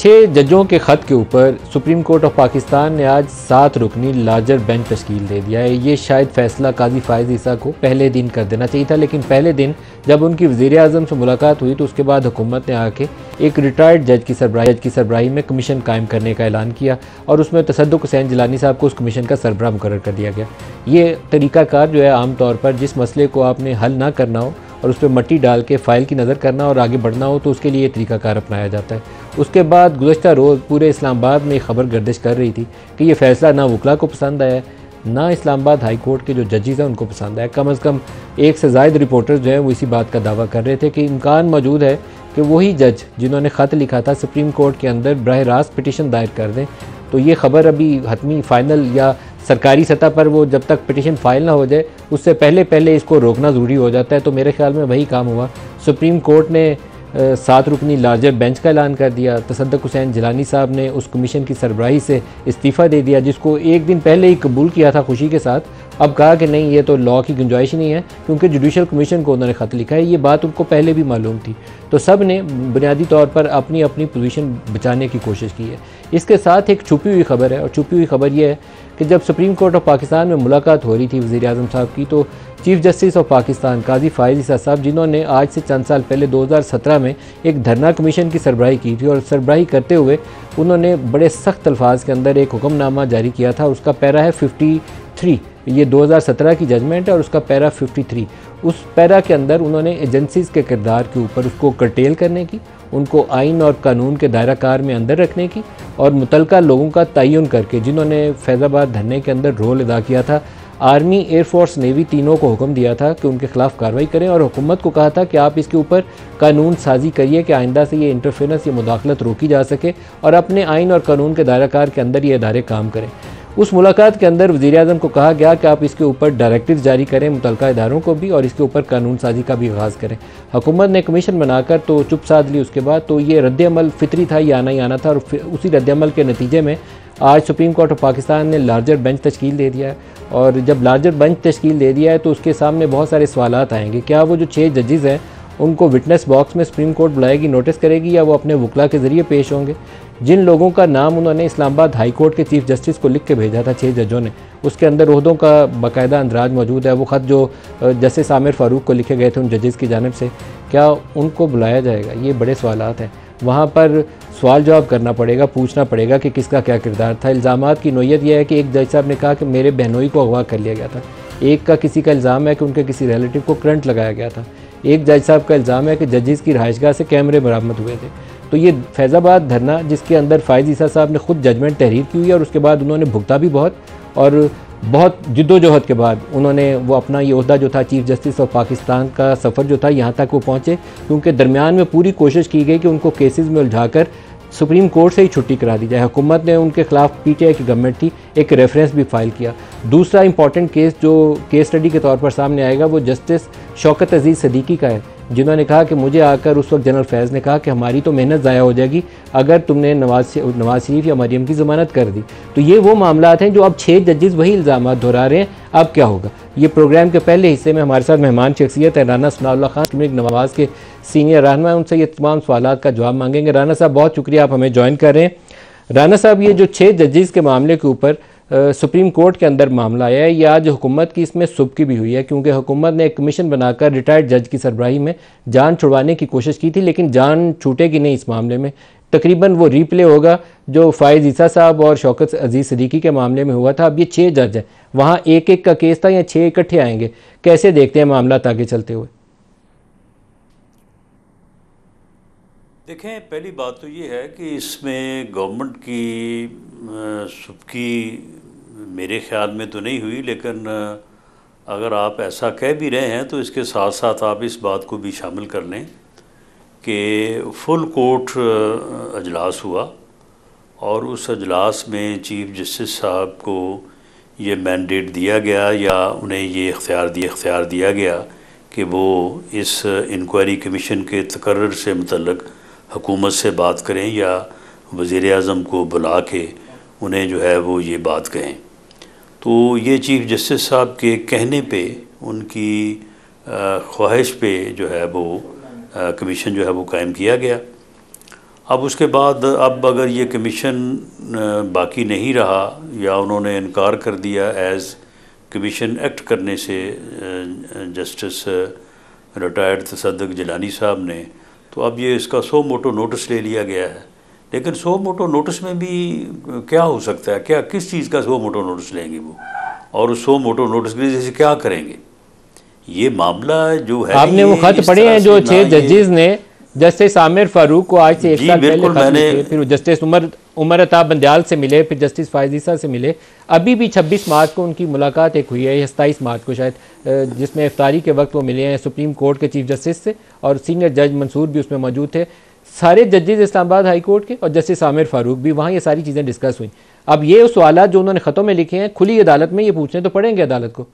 6 जजों के ख़त के ऊपर सुप्रीम कोर्ट ऑफ पाकिस्तान ने आज 7 रुकनी लार्जर बेंच तश्कील दे दिया है। ये शायद फ़ैसला काजी फ़ाइज़ ईसा को पहले दिन कर देना चाहिए था, लेकिन पहले दिन जब उनकी वज़ीर आज़म से मुलाकात हुई तो उसके बाद हुकूमत ने आके एक रिटायर्ड जज की सरबराही में कमीशन कायम करने का ऐलान किया और उसमें तसद्दुक़ हुसैन जिलानी साहब को उस कमीशन का सरबराह मुकर्रर कर दिया गया। ये तरीक़ाकार जो है आम तौर पर जिस मसले को आपने हल ना करना हो और उस पर मट्टी डाल के फ़ाइल की नज़र करना और आगे बढ़ना हो तो उसके लिए तरीक़ाकार अपनाया जाता है। उसके बाद गुज़श्ता रोज़ पूरे इस्लामाबाद में खबर गर्दिश कर रही थी कि ये फ़ैसला ना वकला को पसंद आया, ना इस्लामाबाद हाई कोर्ट के जो जजेस हैं उनको पसंद आया। कम से कम 1 से ज़ायद रिपोर्टर्स जो हैं वो इसी बात का दावा कर रहे थे कि इम्कान मौजूद है कि वही जज जिन्होंने ख़त लिखा था सुप्रीम कोर्ट के अंदर बराह रास्त पिटिशन दायर कर दें। तो ये ख़बर अभी हतमी फ़ाइनल या सरकारी सतह पर वो जब तक पिटिशन फ़ाइल ना हो जाए उससे पहले इसको रोकना ज़रूरी हो जाता है। तो मेरे ख्याल में वही काम हुआ। सुप्रीम कोर्ट ने 7 रुकनी लार्जर बेंच का ऐलान कर दिया। तसद्दुक़ हुसैन जिलानी साहब ने उस कमीशन की सरबराही से इस्तीफ़ा दे दिया, जिसको एक दिन पहले ही कबूल किया था खुशी के साथ। अब कहा कि नहीं, ये तो लॉ की गुंजाइश नहीं है क्योंकि जुडिशल कमीशन को उन्होंने ख़त लिखा है। ये बात उनको पहले भी मालूम थी। तो सब ने बुनियादी तौर पर अपनी अपनी पोजीशन बचाने की कोशिश की है। इसके साथ एक छुपी हुई खबर है, और छुपी हुई खबर ये है कि जब सुप्रीम कोर्ट ऑफ पाकिस्तान में मुलाकात हो रही थी वज़ीर आज़म साहब की, तो chief justice of Pakistan Qazi Faez Isa साहब, जिन्होंने आज से चंद साल पहले 2017 में एक धरना कमीशन की सरबराही की थी, और सरबराही करते हुए उन्होंने बड़े सख्त अल्फाज के अंदर एक हुक्मनामा जारी किया था। उसका पैरा है 53, ये 2017 की जजमेंट है और उसका पैरा 53। उस पैरा के अंदर उन्होंने एजेंसीज़ के किरदार के ऊपर उसको कर्टेल करने की, उनको आइन और कानून के दायरा कार में अंदर रखने की, और मुतलका लोगों का तयन करके जिन्होंने फैज़ाबाद धरने के अंदर रोल अदा किया था, आर्मी, एयरफोर्स, नेवी तीनों को हुक्म दिया था कि उनके खिलाफ कार्रवाई करें, और हुकूमत को कहा था कि आप इसके ऊपर कानून साजी करिए कि आइंदा से ये इंटरफेरेंस, ये मुदाखलत रोकी जा सके और अपने आइन और कानून के दायरा कार के अंदर ये इदारे काम करें। उस मुलाकात के अंदर वज़ीर आज़म को कहा गया कि आप इसके ऊपर डायरेक्टिव जारी करें मुतलका इदारों को भी, और इसके ऊपर कानून साजी का भी आगाज़ करें। हुकूमत ने कमीशन बनाकर तो चुप साध ली। उसके बाद तो ये रद्द-ए-अमल फितरी था, ये आना ही आना था, और उसी रद्द-ए-अमल के नतीजे में आज सुप्रीम कोर्ट ऑफ पाकिस्तान ने लार्जर बेंच तश्कील दे दिया है। और जब लार्जर बेंच तश्कील दे दिया है तो उसके सामने बहुत सारे सवालात आएंगे। क्या वो जो 6 जजेस हैं उनको विटनेस बॉक्स में सुप्रीम कोर्ट बुलाएगी, नोटिस करेगी, या वो अपने वकला के ज़रिए पेश होंगे? जिन लोगों का नाम उन्होंने इस्लामाबाद हाई कोर्ट के चीफ जस्टिस को लिख के भेजा था 6 जजों ने, उसके अंदर ओहदों का बाकायदा अंदराज मौजूद है। वो ख़त जो जस्टिस आमिर फ़ारूक को लिखे गए थे उन जजेस की जानिब से, क्या उनको बुलाया जाएगा? ये बड़े सवालात हैं। वहाँ पर सवाल जवाब करना पड़ेगा, पूछना पड़ेगा कि किसका क्या किरदार था। इल्ज़ामात की नोयत यह है कि एक जज साहब ने कहा कि मेरे बहनोई को अगवा कर लिया गया था। एक का किसी का इल्ज़ाम है कि उनके किसी रिलेटिव को करंट लगाया गया था। एक जज साहब का इल्ज़ाम है कि जजेस की रहायशगाह से कैमरे बरामद हुए थे। तो ये फैज़ाबाद धरना, जिसके अंदर फ़ाइज़ ईसा साहब ने खुद जजमेंट तहरीर की हुई है, और उसके बाद उन्होंने भुगता भी बहुत, और बहुत जिद्दोजहद के बाद उन्होंने वो अपना ये ओहदा जो था चीफ़ जस्टिस ऑफ पाकिस्तान का सफ़र जो था यहाँ तक वो पहुँचे, क्योंकि दरमियान में पूरी कोशिश की गई कि उनको केसेस में उलझाकर सुप्रीम कोर्ट से ही छुट्टी करा दी जाए। हुकूमत ने उनके खिलाफ, पीटीआई की गवर्नमेंट थी, एक रेफरेंस भी फाइल किया। दूसरा इंपॉर्टेंट केस जो केस स्टडी के तौर पर सामने आएगा वो जस्टिस शौकत अजीज़ सदीकी का है, जिन्होंने कहा कि मुझे आकर उस वक्त जनरल फैज़ ने कहा कि हमारी तो मेहनत ज़ाया हो जाएगी अगर तुमने नवाज शरीफ या मरियम की ज़मानत कर दी। तो ये वो मामला हैं जो अब 6 जजेस वही इल्ज़ाम दोहरा रहे हैं। अब क्या होगा? ये प्रोग्राम के पहले हिस्से में हमारे साथ मेहमान शख्सियत है राना सनाउल्लाह खान, नवाज़ के सीनियर रहनुमा, उनसे ये तमाम सवालात का जवाब मांगेंगे। राना साहब, बहुत शुक्रिया आप हमें ज्वाइन कर रहे हैं। राना साहब, ये जो 6 जजेस के मामले के ऊपर सुप्रीम कोर्ट के अंदर मामला आया है, ये आज हुकूमत की इसमें सुबकी भी हुई है, क्योंकि हुकूमत ने एक कमीशन बनाकर रिटायर्ड जज की सरबराही में जान छुड़वाने की कोशिश की थी, लेकिन जान छूटेगी नहीं इस मामले में। तकरीबन वो रीप्ले होगा जो फ़ाइज़ ईसा साहब और शौकत अजीज़ सदीकी के मामले में हुआ था। अब ये 6 जज हैं, वहाँ एक एक का केस था, या 6 इकट्ठे आएंगे? कैसे देखते हैं मामला आगे चलते हुए? देखें, पहली बात तो ये है कि इसमें गवर्नमेंट की सुबकी मेरे ख्याल में तो नहीं हुई, लेकिन अगर आप ऐसा कह भी रहे हैं तो इसके साथ साथ आप इस बात को भी शामिल कर लें कि फुल कोर्ट अजलास हुआ, और उस अजलास में चीफ जस्टिस साहब को ये मैंडेट दिया गया, या उन्हें ये इख्तियार दिया गया कि वो इस इंक्वायरी कमीशन के तकर्रर से मुतल्लिक़ हुकूमत से बात करें, या वज़ीर आज़म को बुला के उन्हें जो है वो ये बात कहें। तो ये चीफ जस्टिस साहब के कहने पे, उनकी ख्वाहिश पे जो है वो कमीशन जो है वो कायम किया गया। अब उसके बाद अब अगर ये कमीशन बाकी नहीं रहा या उन्होंने इनकार कर दिया एज़ कमीशन एक्ट करने से जस्टिस रिटायर्ड तसद्दुक़ जिलानी साहब ने, तो अब ये इसका सो मोटो नोटिस ले लिया गया है। लेकिन सो मोटो नोटिस में भी क्या हो सकता है, क्या किस चीज़ का सो मोटो नोटिस लेंगे वो, और उस सो मोटो नोटिस की वजह से क्या करेंगे? ये मामला जो है, आपने वो खत पढ़े हैं जो 6 जजेस ने जस्टिस आमिर फारूक को आज से 1 साल पहले खत लिखे, फिर जस्टिस उमर अता बंदयाल से मिले, फिर जस्टिस फायज ईसा से मिले। अभी भी 26 मार्च को उनकी मुलाकात एक हुई है, या 27 मार्च को शायद, जिसमें इफ्तारी के वक्त वो मिले हैं सुप्रीम कोर्ट के चीफ जस्टिस से, और सीनियर जज मंसूर भी उसमें मौजूद थे। सारे जजेस इस्लामाबाद हाई कोर्ट के और जस्टिस आमिर फारूक भी वहाँ, ये सारी चीज़ें डिस्कस हुई। अब ये सवाल जो उन्होंने ख़तों में लिखे हैं, खुली अदालत में ये पूछने तो पड़ेंगे अदालत को?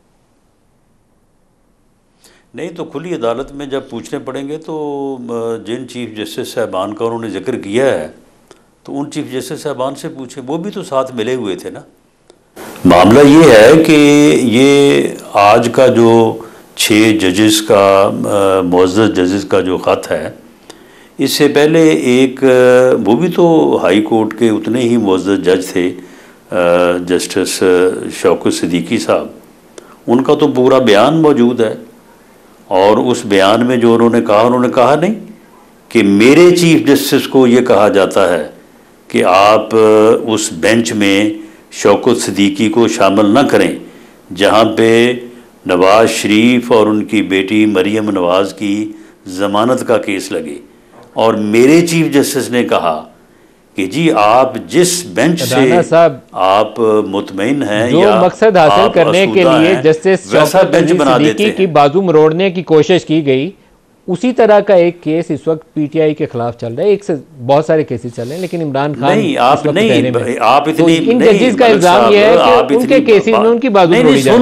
नहीं, तो खुली अदालत में जब पूछने पड़ेंगे तो जिन चीफ जस्टिस साहबान का उन्होंने जिक्र किया है, तो उन चीफ जस्टिस साहबान से पूछें, वो भी तो साथ मिले हुए थे ना। मामला ये है कि ये आज का जो 6 जजेस का मुअज़्ज़ज़ जजेस का जो ख़त है, इससे पहले एक वो भी तो हाई कोर्ट के उतने ही मुअज़्ज़ज़ जज थे, जस्टिस शौकत सिद्दीकी साहब, उनका तो पूरा बयान मौजूद है। और उस बयान में जो उन्होंने कहा नहीं कि मेरे चीफ जस्टिस को ये कहा जाता है कि आप उस बेंच में शौकत सिद्दीकी को शामिल न करें जहाँ पे नवाज़ शरीफ और उनकी बेटी मरियम नवाज़ की ज़मानत का केस लगे। और मेरे चीफ जस्टिस ने कहा कि जी आप जिस बेंच से आप मुतमईन हैं जो या मकसद हासिल करने के लिए जस्टिस वैसा बेंच बना देते हैं, की बाजू मरोड़ने की कोशिश की गई, उसी तरह का एक केस इस वक्त पीटीआई के खिलाफ चल रहा है। एक से बहुत सारे केसेस चल रहे हैं, लेकिन इमरान खान नहीं, आप इतनी तो इन जजेस का इल्जाम यह है कि उनके केसेस में उनकी बाजू मरोड़ी जाए।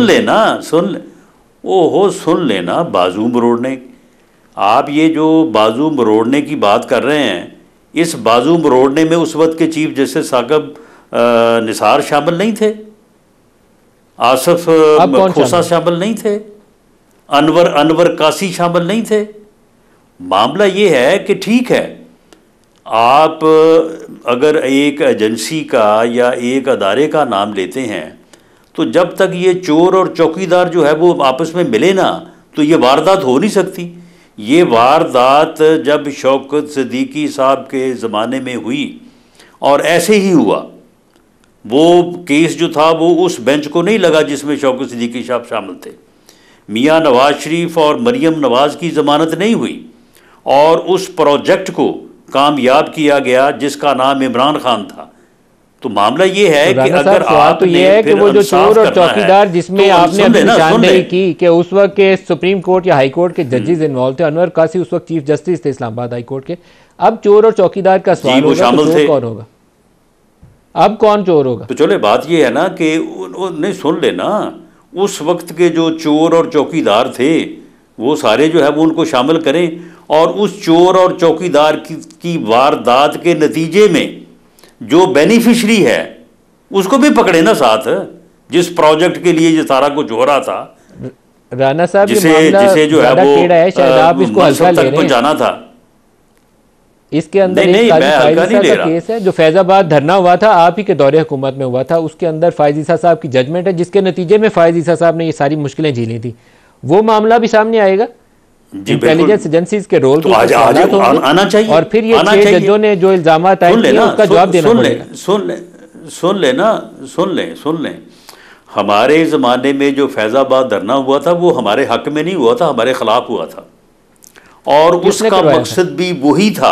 सुन लेना बाजू मरोड़ने, आप ये जो बाजू मरोड़ने की बात कर रहे हैं, इस बाजू मरोड़ने में उस वक्त के चीफ जस्टिस साकब निसार शामिल नहीं थे, आसफ खोसा शामिल नहीं थे, अनवर कासी शामिल नहीं थे। मामला ये है कि ठीक है, आप अगर एक एजेंसी का या एक अदारे का नाम लेते हैं, तो जब तक ये चोर और चौकीदार जो है वो आपस में मिले ना, तो ये वारदात हो नहीं सकती। ये वारदात जब शौकत सिद्दीकी साहब के ज़माने में हुई और ऐसे ही हुआ, वो केस जो था वो उस बेंच को नहीं लगा जिसमें शौकत सिद्दीकी साहब शामिल थे। मियाँ नवाज़ शरीफ और मरियम नवाज़ की ज़मानत नहीं हुई और उस प्रोजेक्ट को कामयाब किया गया जिसका नाम इमरान खान था। तो मामला ये है कि अगर आप तो ये है कि वो जो चोर और चौकीदार जिसमें आपने अभी निशानदेही की कि उस वक्त के सुप्रीम कोर्ट या हाई कोर्ट के जजेस इन्वॉल्व थे, अनवर कासी उस वक्त चीफ जस्टिस थे इस्लामाबाद हाई कोर्ट के। अब चोर और चौकीदार का सवाल होगा, तो चोर कौन होगा? अब कौन चोर होगा? तो चले बात ये है ना कि नहीं, सुन लेना, उस वक्त के जो चोर और चौकीदार थे वो सारे जो है वो उनको शामिल करें, और उस चोर और चौकीदार की वारदात के नतीजे में जो बेनिफिशरी है उसको भी पकड़े ना साथ, जिस प्रोजेक्ट के लिए ये सारा कुछ हो रहा था। राना साहब, जिसे जो है वो शायद आप इसको हल्का ले रहे हैं, जाना था। इसके अंदर एक केस है जो फैजाबाद धरना हुआ था, आप ही के दौरे हुकूमत में हुआ था, उसके अंदर फायज ईसा साहब की जजमेंट है जिसके नतीजे में फायज ईसा साहब ने ये सारी मुश्किलें झेली थी। वो मामला भी सामने आएगा, इंटेलिजेंस एजेंसीज के रोल तो आज आना चाहिए, और फिर ये 6 जजों ने जो इल्जाम आए उसका जवाब देना पड़ेगा। सुन लें, हमारे ज़माने में जो फैज़ाबाद धरना हुआ था वो हमारे हक में नहीं हुआ था, हमारे ख़िलाफ़ हुआ था, और उसका मकसद भी वही था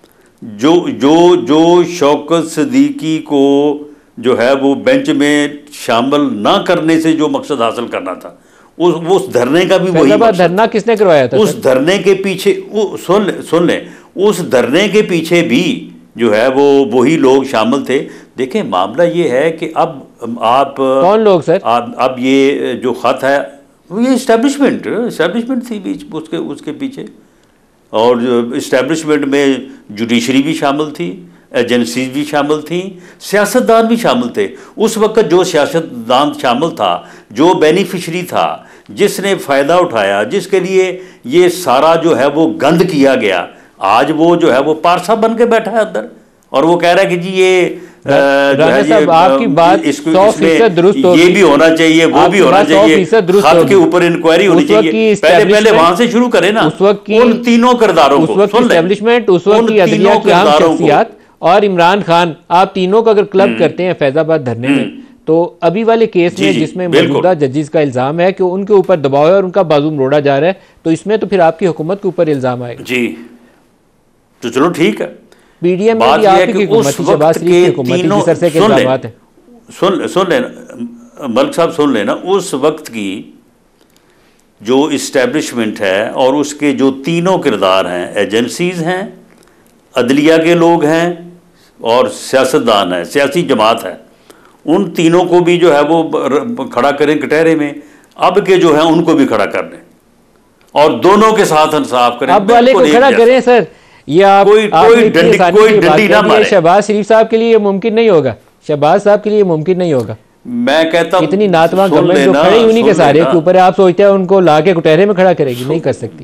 जो शौकत सिद्दीकी को जो है वो बेंच में शामिल ना करने से जो मकसद हासिल करना था, उस धरने का भी वही धरना किसने करवाया था? उस धरने के पीछे सुन ले, उस धरने के पीछे भी जो है वो वही लोग शामिल थे। देखें, मामला ये है कि अब आप कौन लोग सर? अब ये जो ख़त है ये इस्टेब्लिशमेंट थी बीच उसके पीछे, और इस्टेब्लिशमेंट में जुडिशरी भी शामिल थी, एजेंसीज भी शामिल थी, सियासतदान भी शामिल थे। उस वक्त जो सियासतदान शामिल था, जो बेनिफिशरी था, जिसने फ़ायदा उठाया, जिसके लिए ये सारा जो है वो गंद किया गया, आज वो जो है वो पारसा बन के बैठा है अंदर। और वो कह रहा है कि जी ये राणा साहब आपकी बात 100% दुरुस्त होगी, ये भी होना चाहिए, वो भी होना चाहिए, खत के ऊपर इंक्वायरी होनी चाहिए। पहले वहां से शुरू करें ना, उस वक्त की उन तीनों किरदारों को, उस वक्त की एस्टेब्लिशमेंट, उस वक्त की अदलिया की अहम शख्सियात और इमरान खान, आप तीनों को अगर क्लब करते हैं फैजाबाद धरने में, तो अभी वाले केस में जिसमें मौजूदा जजेस का इल्जाम है कि उनके ऊपर दबाव है और उनका बाजू मोड़ा जा रहा है, तो इसमें तो फिर आपकी हुकूमत के ऊपर इल्जाम आएगा। जी तो चलो ठीक है, पीडीएम में भी आपकी हुकूमत थी, शहबाज शरीफ की हुकूमत थी, जिस अरसे के इल्जामात हैं। सुन लेना मलिक साहब, सुन लेना, उस वक्त की जो इस्टेब्लिशमेंट है और उसके जो तीनों किरदार हैं, एजेंसीज हैं, अदलिया के लोग हैं और सियासतदान हैं, सियासी जमात है, उन तीनों को भी जो है वो खड़ा करें कटहरे में। अब के जो है उनको भी खड़ा कर लें और दोनों के साथ इंसाफ करें। अब वाले को खड़ा करें सर, ये आप कोई डंडी ना मारे। शहबाज शरीफ साहब के लिए मुमकिन नहीं होगा, शहबाज साहब के लिए मुमकिन नहीं होगा। मैं कहता हूं इतनी नातवा गवर्नमेंट जो खड़ी उन्हीं के सहारे के ऊपर है, आप सोचते हैं उनको लाके कुटहरे में खड़ा करेगी? नहीं कर सकती।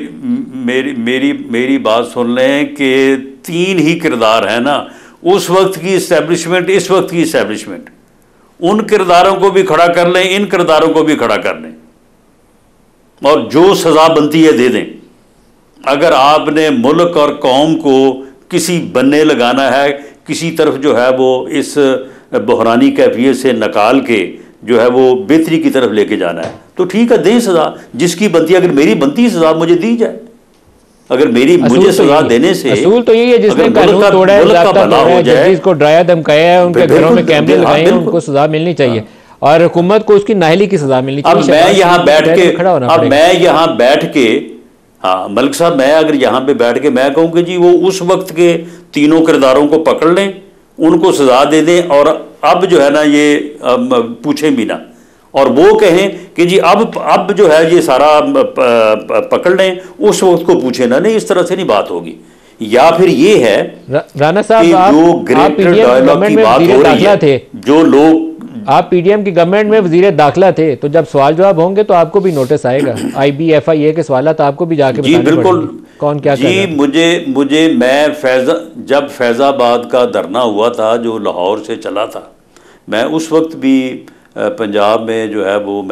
मेरी बात सुन लें कि तीन ही किरदार है ना, उस वक्त की इस्टेब्लिशमेंट, इस वक्त की इस्टेब्लिशमेंट, उन किरदारों को भी खड़ा कर लें, इन किरदारों को भी खड़ा कर लें और जो सजा बनती है दे दें। अगर आपने मुल्क और कौम को किसी बनने लगाना है, किसी तरफ जो है वो इस बहरानी कैफियत से निकाल के जो है वो बेहतरी की तरफ लेके जाना है, तो ठीक है, दें सजा जिसकी बनती है। अगर मेरी बनती सजा मुझे दी जाए, अगर मुझे सजा देने से असूल तो यही है, जिसने कानून तोड़ा है, ज़ाब्ता तोड़ा है, जजेस को डराया धमकाया है, उनके घरों में कैमरे लगाए हैं, उनको सजा मिलनी चाहिए और हुकूमत को उसकी नाअहली की सजा मिलनी चाहिए। अब मैं यहाँ बैठ के हाँ मलिक साहब, मैं अगर यहाँ पे बैठ के मैं कहूँ कि जी वो उस वक्त के तीनों किरदारों को पकड़ लें, उनको सजा दे दें और अब जो है ना ये पूछें भी ना, और वो कहें कि जी अब जो है ये सारा पकड़ लें, उस वक्त को पूछे ना। नहीं, इस तरह से नहीं बात होगी। या फिर ये है राणा साहब, जो ग्रेटर डायलॉग की बात हो रही है, जो लोग, आप पीडीएम की गवर्नमेंट में वजीर दाखिला थे, तो जब सवाल जवाब होंगे तो आपको भी नोटिस आएगा, IB-FIA के सवाल तो आपको भी जाके जी बिल्कुल कौन क्या जी मुझे मैं जब फैज़ाबाद का धरना हुआ था जो लाहौर से चला था, मैं उस वक्त भी पंजाब में जो है वो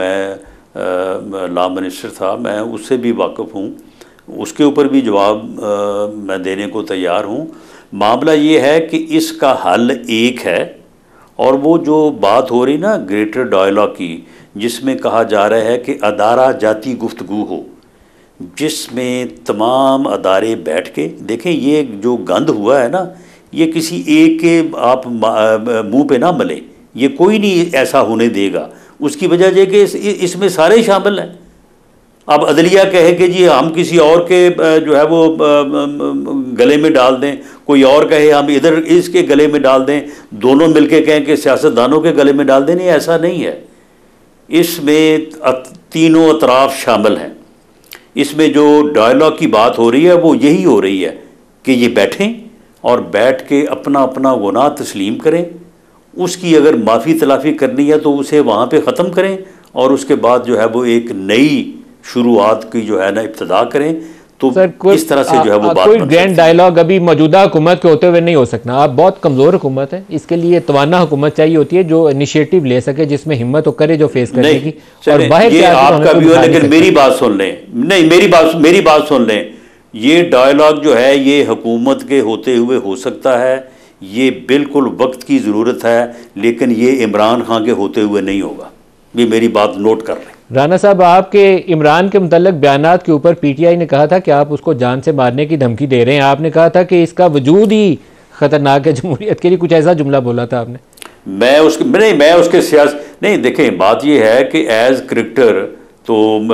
मैं लॉ मिनिस्टर था, मैं उससे भी वाकिफ़ हूँ, उसके ऊपर भी जवाब मैं देने को तैयार हूँ। मामला ये है कि इसका हल एक है, और वो जो बात हो रही ना ग्रेटर डायलॉग की, जिसमें कहा जा रहा है कि अदारा जाती गुफ्तगू हो, जिसमें तमाम अदारे बैठ के देखें। ये जो गंद हुआ है ना, ये किसी एक के आप मुंह पे ना मले, ये कोई नहीं ऐसा होने देगा। उसकी वजह यह कि इसमें सारे शामिल हैं। अब अदलिया कहे कि जी हम किसी और के जो है वो गले में डाल दें, कोई और कहे हम इधर इसके गले में डाल दें, दोनों मिलके कहें कि सियासतदानों के गले में डाल दें। नहीं, ऐसा नहीं है। इसमें तीनों अतराफ शामिल हैं। इसमें जो डायलॉग की बात हो रही है वो यही हो रही है कि ये बैठें और बैठ के अपना अपना गुनाह तस्लीम करें, उसकी अगर माफ़ी तलाफ़ी करनी है तो उसे वहाँ पे ख़त्म करें, और उसके बाद जो है वो एक नई शुरुआत की जो है ना इब्तिदा करें। तो इस तरह से जो है वो बात कोई ग्रैंड डायलॉग अभी मौजूदा हुकूमत के होते हुए नहीं हो सकना। आप बहुत कमज़ोर हुकूमत है, इसके लिए तवाना हुकूमत चाहिए होती है जो इनिशिएटिव ले सके, जिसमें हिम्मत हो करे जो फेस करने की। और बाहर ये आपका भी हो, लेकिन मेरी बात सुन लें, नहीं मेरी बात सुन लें। ये डायलॉग जो है ये हुकूमत के होते हुए हो सकता है, ये बिल्कुल वक्त की ज़रूरत है, लेकिन ये इमरान खान के होते हुए नहीं होगा। ये मेरी बात नोट कर लें। राणा साहब, आपके इमरान के मुतल्लिक बयानात के ऊपर PTI ने कहा था कि आप उसको जान से मारने की धमकी दे रहे हैं। आपने कहा था कि इसका वजूद ही खतरनाक है जमहूरियत के लिए, कुछ ऐसा जुमला बोला था आपने। मैं उसके नहीं, देखें बात ये है कि एज क्रिकेटर तो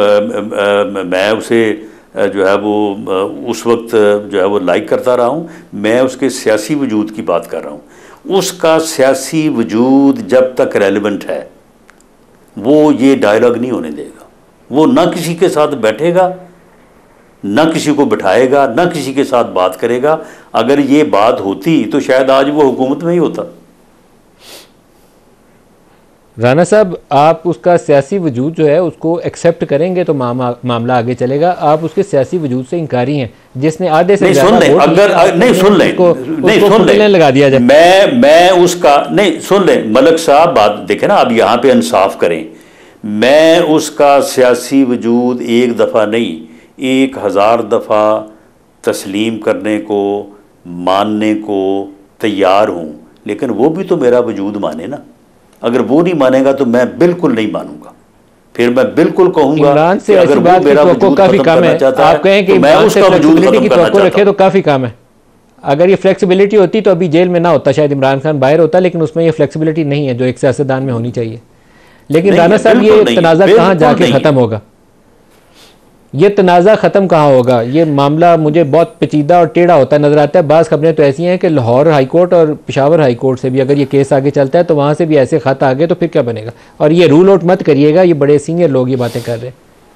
मैं उसे जो है वो उस वक्त जो है वो लाइक करता रहा हूँ। मैं उसके सियासी वजूद की बात कर रहा हूँ। उसका सियासी वजूद जब तक रेलिवेंट है वो ये डायलॉग नहीं होने देगा। वो ना किसी के साथ बैठेगा, ना किसी को बिठाएगा, ना किसी के साथ बात करेगा। अगर ये बात होती तो शायद आज वो हुकूमत में ही होता। राना साहब, आप उसका सियासी वजूद जो है उसको एक्सेप्ट करेंगे तो मामला आगे चलेगा। आप उसके सियासी वजूद से इनकारी हैं, जिसने आधे से सुन लें, अगर नहीं सुन लें, नहीं सुन लें, लगा दिया जाए। मैं उसका नहीं सुन लें, मलक साहब बात देखें ना, आप यहाँ पे इंसाफ करें। मैं उसका सियासी वजूद एक दफ़ा नहीं 1000 दफ़ा तस्लीम करने को, मानने को तैयार हूँ, लेकिन वो भी तो मेरा वजूद माने ना। अगर वो नहीं मानेगा तो मैं बिल्कुल नहीं मानूंगा, फिर मैं बिल्कुल कहूंगा इमरान से कि अगर वो मेरा वजूद काफी खत्म कम करना है। चाहता आप कहें कि तो मैं उसका वजूद खत्म की करना तवक्को चाहता रखे तो काफी कम है। अगर ये फ्लेक्सिबिलिटी होती तो अभी जेल में ना होता, शायद इमरान खान बाहर होता, लेकिन उसमें ये फ्लेक्सिबिलिटी नहीं है जो एक सियासतदान में होनी चाहिए। लेकिन राना साहब, ये तनाज़ा कहाँ जाके ख़त्म होगा? ये तनाज़ा ख़त्म कहाँ होगा? ये मामला मुझे बहुत पेचीदा और टेढ़ा होता नज़र आता है। बाज़ खबरें तो ऐसी हैं कि लाहौर हाई कोर्ट और पेशावर हाई कोर्ट से भी अगर ये केस आगे चलता है तो वहाँ से भी ऐसे खत आ गए तो फिर क्या बनेगा? और ये रूल आउट मत करिएगा, ये बड़े सीनियर लोग ये बातें कर रहे हैं।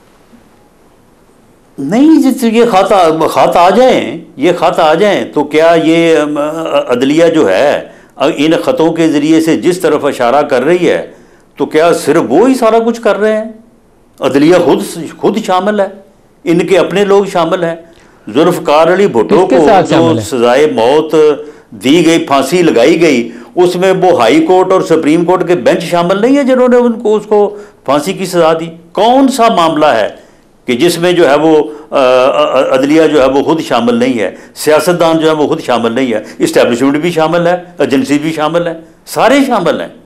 नहीं, जिस ये खत आ जाएं, ये खत आ जाएं तो क्या ये अदलिया जो है इन ख़तों के ज़रिए से जिस तरफ इशारा कर रही है, तो क्या सिर्फ वो ही सारा कुछ कर रहे हैं? अदलिया खुद शामिल है, इनके अपने लोग शामिल हैं। जुल्फ़िकार अली भुट्टो को जो सजाए मौत दी गई, फांसी लगाई गई, उसमें वो हाई कोर्ट और सुप्रीम कोर्ट के बेंच शामिल नहीं है जिन्होंने उसको फांसी की सजा दी? कौन सा मामला है कि जिसमें जो है वो अदलिया जो है वो खुद शामिल नहीं है, सियासतदान जो है वो खुद शामिल नहीं है, इस्टेब्लिशमेंट भी शामिल है, एजेंसी भी शामिल है, सारे शामिल हैं।